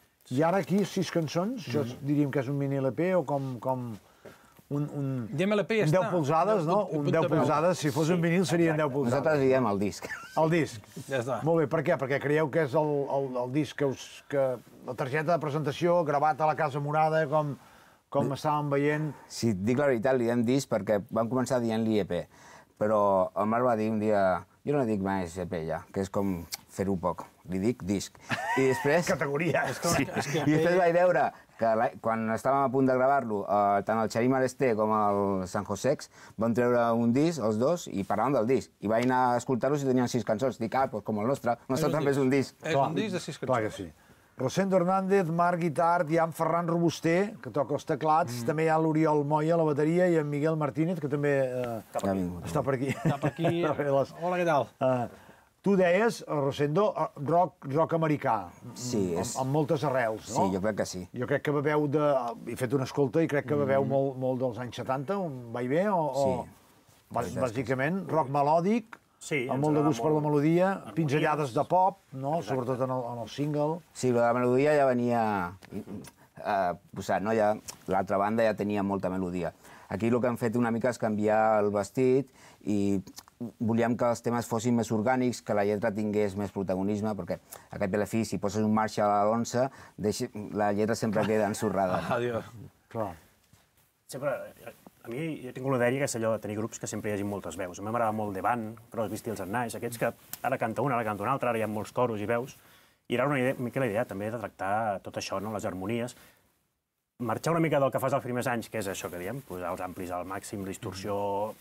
I ara aquí, sis cançons, això Mm-hmm. diríem que és un mini L P o com... com un, un, Diem L P i ja un deu està. polzades, no? Un punt- Un punt deu de veu. polzades, si fos un vinil serien deu polzades. Nosaltres diem el disc. El disc. Ja està. Molt bé, per què? Perquè creieu que és el, el, el disc que, us, que... La targeta de presentació, gravat a la Casa Morada, com, com estàvem veient... Si et dic la veritat, li diem disc perquè vam començar dient-li E P. Però el Marc va dir un dia... Jo no dic més E P ja, que és com fer-ho poc. Li dic disc. I després... Categoria. Sí. I després vaig veure que la, quan estàvem a punt de gravar-lo, eh, tant el Xarí Maresté com el San Josex van treure un disc, els dos, i parlàvem del disc. I vaig anar a escoltar-los i tenien sis cançons. Dic, ah, doncs com el nostre. El nostre també és un disc. És un disc de sis cançons. Clar que sí. Rosendo Hernández, Marc Guitart, hi ha en Ferran Robuster, que toca els teclats, mm. també hi ha l'Oriol Moya a la bateria i en Miguel Martínez, que també eh, Ja ha vingut. està per aquí. Està per aquí. Les- Hola, què tal? Uh, tu deies, eh, Rosendo, eh, rock, rock americà, Sí, amb, és- amb moltes arrels, no? Sí, jo crec que sí. Jo crec que beveu de... He fet una escolta i crec que beveu molt, molt dels anys setanta, un vaig bé? O, o... Bàs- Bàsicament, rock melòdic, Sí, amb ens molt de agrada gust per la molt. melodia, pinzellades de pop, no? Sobretot en el, en el single. Sí, la melodia ja venia eh, posat, no? Ja, l'altra banda ja tenia molta melodia. Aquí el que hem fet una mica és canviar el vestit i volíem que els temes fossin més orgànics, que la lletra tingués més protagonisme, perquè a cap i a la fi, si poses un Marshall a l'onze, la lletra sempre queda ensorrada. Adiós. Clar. Sempre, a mi jo tinc una dèria que és allò de tenir grups que sempre hi hagi moltes veus. A mi m'agrada molt The Band, Crosby, Stills and Nash, aquests que ara canta una, ara canta una altra, ara hi ha molts coros i veus. I era una, idea, una mica la idea també de tractar tot això, no? Les harmonies, marxar una mica del que fas els primers anys, que és això que diem, posar els amplis al màxim, la distorsió,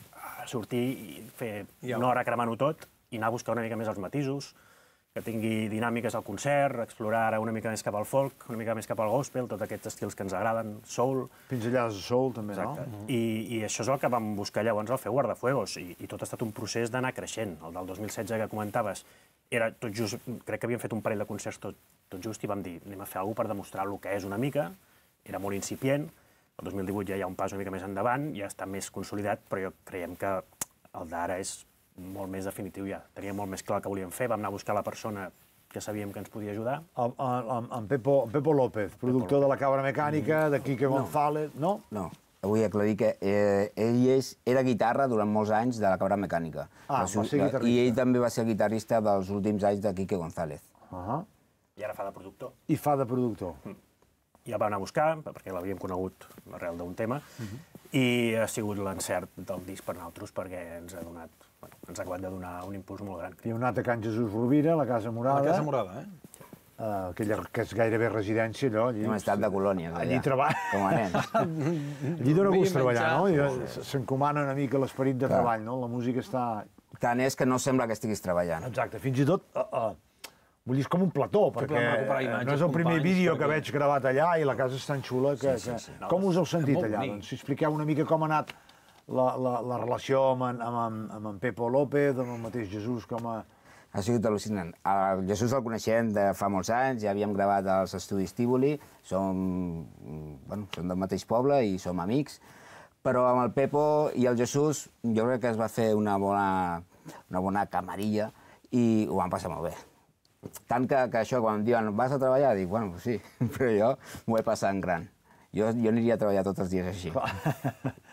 sortir i fer una hora cremant-ho tot i anar a buscar una mica més els matisos, que tingui dinàmiques al concert, explorar ara una mica més cap al folk, una mica més cap al gospel, tots aquests estils que ens agraden, soul. Pinzellades de soul, també, Exacte. no? I, I això és el que vam buscar llavors al fer Guardafuegos, i, i tot ha estat un procés d'anar creixent. El del dos mil setze que comentaves era tot just, crec que havíem fet un parell de concerts tot, tot just i vam dir, anem a fer alguna cosa per demostrar el que és una mica, era molt incipient, el dos mil divuit ja hi ha un pas una mica més endavant, ja està més consolidat, però jo creiem que el d'ara és molt més definitiu ja. Teníem molt més clar el que volíem fer, vam anar a buscar la persona que sabíem que ens podia ajudar. En, en, en Pepo, Pepo López, productor de la Cabra Mecànica, de Quique González, no? No, vull aclarir que eh, ell és, era guitarra durant molts anys de la Cabra Mecànica. Ah, La su- va ser guitarrista. I ell també va ser guitarrista dels últims anys de Quique González. Uh-huh. I ara fa de productor. I fa de productor. Ja vam anar a buscar, perquè l'havíem conegut arrel d'un tema, i ha sigut l'encert del disc per nosaltres, perquè ens ha donat, bueno, ens ha acabat de donar un impuls molt gran. I heu anat a Can Jesús Rovira, a la Casa Morada. La Casa Morada, eh? Uh, aquella, que és gairebé residència, allò. Allí, Hem estat de colònia, allà, allí treball. com a nens. Allí dona gust treballar, no? I s'encomana una mica l'esperit de Clar. treball, no? La música està... Tant és que no sembla que estiguis treballant. Exacte, fins i tot... Uh, uh, vull dir, és com un plató, perquè podem recuperar imatges, no és el primer companys, vídeo que perquè- veig gravat allà i la casa és tan xula que... Sí, sí, sí. que... Com us heu sentit molt allà? bonic. Doncs, si expliqueu una mica com ha anat la, la, la relació amb en, amb, en, amb en Pepo López, amb el mateix Jesús, com a... Ha sigut al·lucinant. El Jesús el coneixem de fa molts anys, ja havíem gravat als estudis Tívoli, som, bueno, som del mateix poble i som amics, però amb el Pepo i el Jesús jo crec que es va fer una bona, una bona camarilla i ho vam passar molt bé. Tant que, que això, quan em diuen, vas a treballar, dic, bueno, sí, però jo m'ho he passat en gran. Jo, jo aniria a treballar tots els dies així.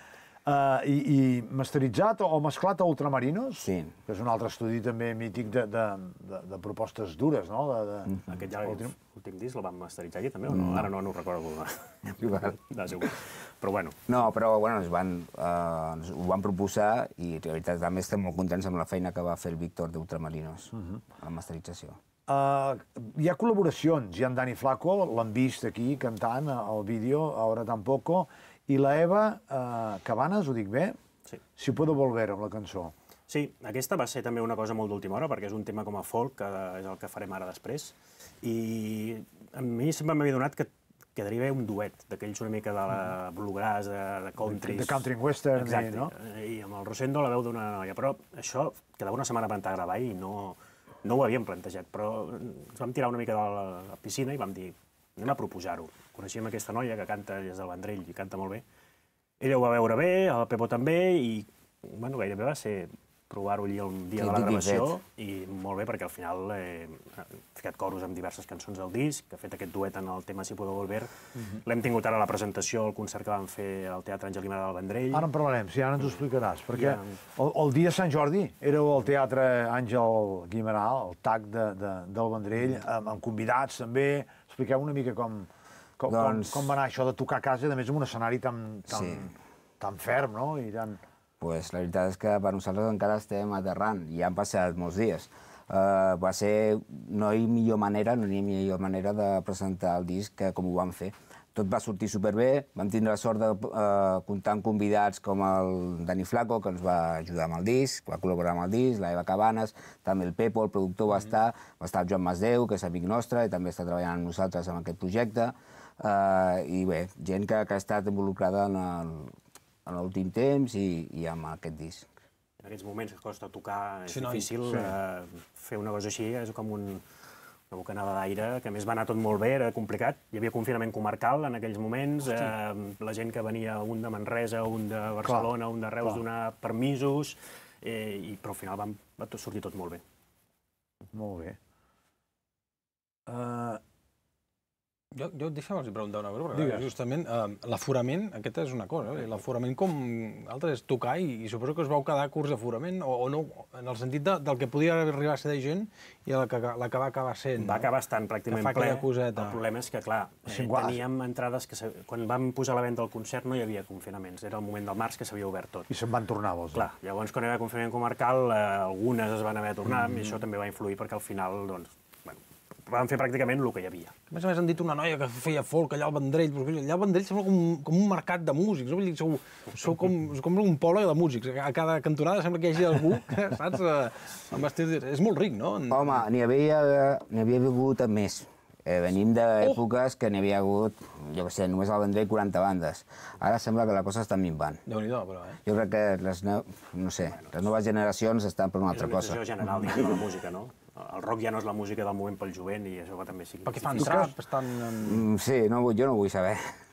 Uh, i, I masteritzat o mesclat a Ultramarinos, sí. que és un altre estudi també mític de, de, de, de propostes dures, no? De, de... Mm. Aquest ja l'últim disc el vam masteritzar aquí també, o no? Mm. Ara no, no ho recordo. Igual. No, segur. Però bueno. No, però bueno, ens van, uh, ens ho van proposar i la veritat també estem molt contents amb la feina que va fer el Víctor d'Ultramarinos, uh -huh. a la masterització. Uh, hi ha col·laboracions, hi ha en Dani Flaco, l'hem vist aquí cantant al vídeo, Ahora Tampoco, i la Eva uh, Cabanes, ho dic bé? Sí. Si Puedo Volver, amb la cançó. Sí, aquesta va ser també una cosa molt d'última hora, perquè és un tema com a folk, que és el que farem ara després, i a mi sempre m'havia donat que quedaria bé un duet, d'aquells una mica de la bluegrass, de, de country... De country and western, exacte, no? I amb el Rosendo la veu d'una noia, però això quedava una setmana per gravar i no, no ho havíem plantejat, però ens vam tirar una mica de la, la piscina i vam dir, anem a proposar-ho. Coneixíem aquesta noia que canta des del Vendrell i canta molt bé. Ella ho va veure bé, el Pepo també, i bueno, gairebé va ser provar-ho allí el dia de la gravació, i molt bé, perquè al final he ficat coros amb diverses cançons del disc, ha fet aquest duet en el tema Si Puedo Volver. L'hem tingut ara a la presentació, al concert que vam fer al Teatre Àngel Guimerà del Vendrell. Ara en parlarem, si ara ens ho explicaràs, perquè el, el dia de Sant Jordi éreu al Teatre Àngel Guimerà, el T A C de, de, del Vendrell, amb, amb convidats també. Expliqueu una mica com... Com, doncs... com, com va anar això de tocar a casa, a més amb un escenari tan, tan, sí. tan ferm, no? I tan... Pues la veritat és que per nosaltres encara estem aterrant, i han passat molts dies. Uh, va ser, no hi ha millor manera, no hi ha millor manera de presentar el disc que com ho vam fer. Tot va sortir superbé, vam tindre la sort de uh, comptar amb convidats com el Dani Flaco, que ens va ajudar amb el disc, va col·laborar amb el disc, la Eva Cabanes, també el Pepo, el productor va estar, va estar el Joan Masdeu, que és amic nostre, i també està treballant amb nosaltres en aquest projecte. Uh, I bé, gent que, que ha estat involucrada en l'últim temps i, i amb aquest disc. En aquests moments que costa tocar, és Sí, no? difícil Sí. uh, fer una cosa així, és com un, una bocanada d'aire, que a més va anar tot molt bé, era complicat. Hi havia confinament comarcal en aquells moments, eh, la gent que venia, un de Manresa, un de Barcelona, clar, un de Reus, donar permisos, eh, i, però al final va, va tot sortir tot molt bé. Molt bé. Uh... Jo, jo deixa'm-los preguntar una cosa, perquè Digues. justament uh, l'aforament, aquesta és una cosa, eh? L'aforament com altre és tocar i, i suposo que us vau quedar curts d'aforament o, o no, en el sentit de, del que podia arribar a ser de gent i la que, la que va acabar sent. Va acabar estant pràcticament ple. El problema és que, clar, eh, teníem entrades que... Se... Quan vam posar a la venda el concert no hi havia confinaments, era el moment del març que s'havia obert tot. I se'n van tornar, vols dir? Clar, llavors quan hi havia confinament comarcal, eh, algunes es van haver de tornar, mm. i això també va influir perquè al final, doncs, vam fer pràcticament el que hi havia. A més a més han dit una noia que feia folk allà al Vendrell, però allà al Vendrell sembla com, com un mercat de músics, no? Vull dir, sou, sou com, com un poble de músics, a cada cantonada sembla que hi hagi algú, saps? Amb estil... És molt ric, no? Home, n'hi havia, n'hi havia hagut més. Eh, venim d'èpoques oh. que n'hi havia hagut, jo què sé, només al Vendrell quaranta bandes. Ara sembla que la cosa està minvant. Déu-n'hi-do, però, eh? Jo crec que les, no sé, les noves generacions estan per una altra cosa. És una decisió general, diguem, de la música, no? El rock ja no és la música del moment pel jovent i això també sigui... Perquè fan trap, estan... Mm, sí, no, jo no vull saber.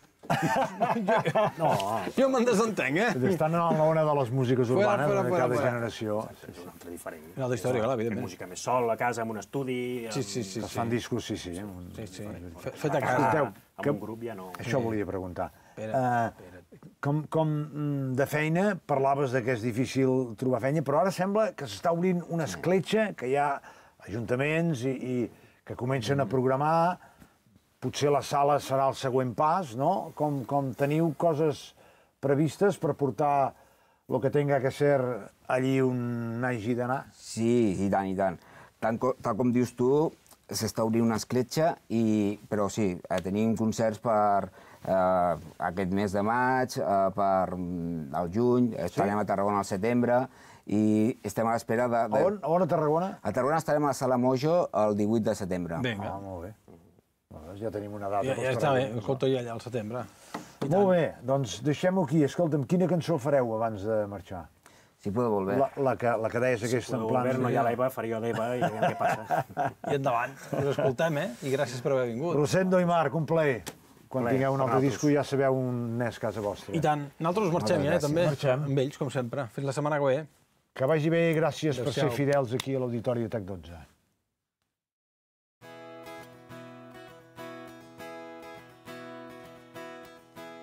no, jo me'n desentenc, eh? Estan en l'ona de les músiques urbanes de cada generació. És una altra diferent. Una altra història, clar, evidentment. Música més sol, a casa, amb un estudi... Sí, sí, sí. Es fan discos, sí, sí. Sí, sí. Fet a casa. Amb un grup ja no... Això volia preguntar. Com, com de feina, parlaves que és difícil trobar feina, però ara sembla que s'està obrint una escletxa, que hi ha ajuntaments i, i que comencen a programar, potser la sala serà el següent pas, no? Com, com teniu coses previstes per portar el que tenga que ser allí on hagi d'anar? Sí, i tant, i tant. Tant, tal com dius tu, s'està obrint una escletxa, i, però sí, tenim concerts per eh, aquest mes de maig, eh, per el juny, estarem a Tarragona al setembre, i estem a l'espera de... de... A on, a on a Tarragona? A Tarragona estarem a la Sala Mojo el divuit de setembre. Vinga. Ah, molt bé. Ja tenim una data. Ja, ja està bé, escolta, ja allà al setembre. Molt bé, doncs deixem-ho aquí. Escolta'm, quina cançó fareu abans de marxar? Si Puedo Volver. La, la, que, la que deies aquesta en plan... Si Puedo Volver, no hi ha l'Eva, faré jo l'Eva i aviam què passa. I endavant, us escoltem, eh? I gràcies per haver vingut. Rosendo i Marc, un plaer. Quan tingueu un altre disco ja sabeu on és casa vostra. I tant. Nosaltres us marxem, ja, també. Marxem. Amb ells, com sempre. Fins la setmana que ve. Que vagi bé i gràcies per ser fidels aquí a l'Auditori de T A C dotze.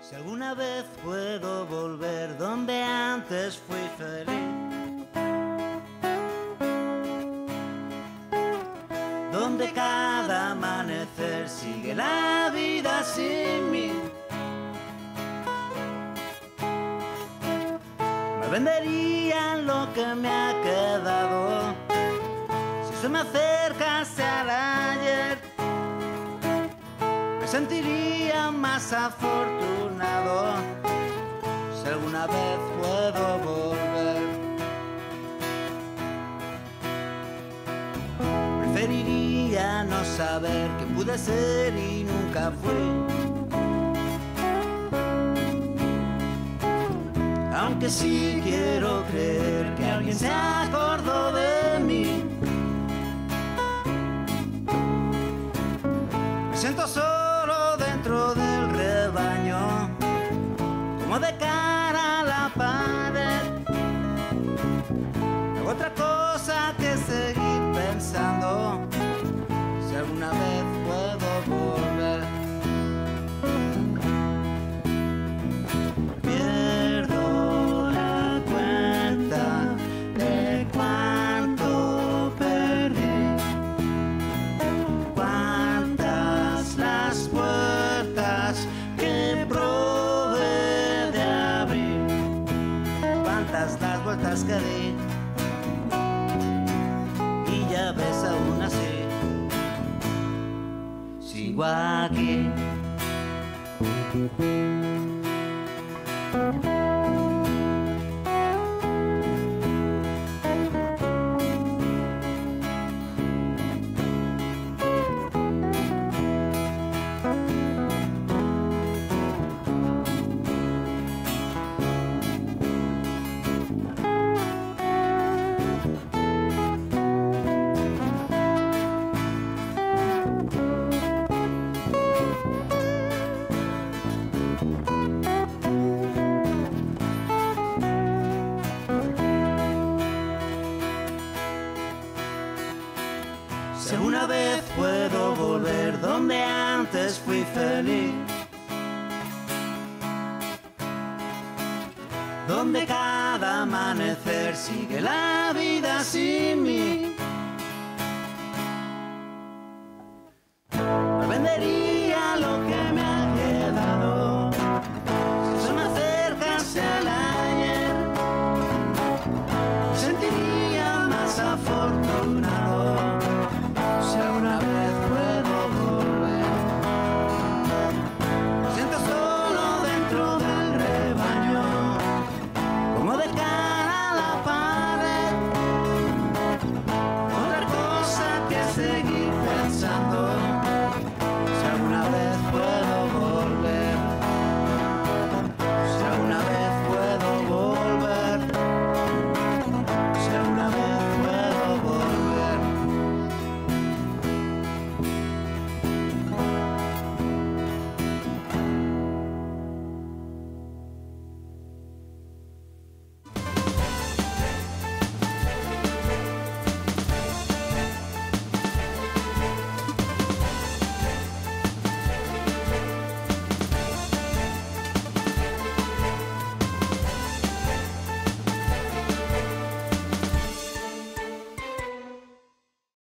Si alguna vez puedo volver donde antes fui feliz, donde cada amanecer sigue la vida sin mí, me venderían lo que me ha quedado. Si se me acercase al ayer, me sentiría más afortunado. Si alguna vez puedo volver, preferiría no saber que pude ser y nunca fui. Aunque sí quiero creer que alguien se acordó de mí. Me siento solo dentro del rebaño, como de cara a la pared. No hago otra cosa que seguir pensando si alguna vez puedo volver. Pierdo la cuenta de cuánto perdí, cuántas las puertas que probé de abrir, cuántas las vueltas que di, y ya ves aún así sigo aquí. Si alguna vez puedo volver donde antes fui feliz, donde cada amanecer sigue la vida sin mí, me vendería lo que me ha quedado. Si se me acercase al ayer, me sentiría más afortunado.